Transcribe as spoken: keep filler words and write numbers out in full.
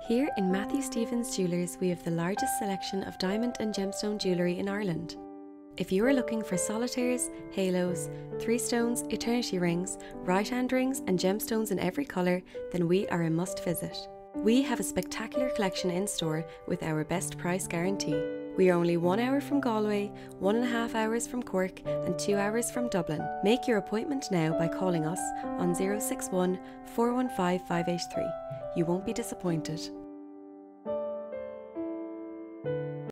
Here in Matthew Stephens Jewellers we have the largest selection of diamond and gemstone jewellery in Ireland. If you are looking for solitaires, halos, three stones, eternity rings, right hand rings and gemstones in every colour, then we are a must visit. We have a spectacular collection in store with our best price guarantee. We are only one hour from Galway, one and a half hours from Cork and two hours from Dublin. Make your appointment now by calling us on zero six one, four one five, five eight three. You won't be disappointed.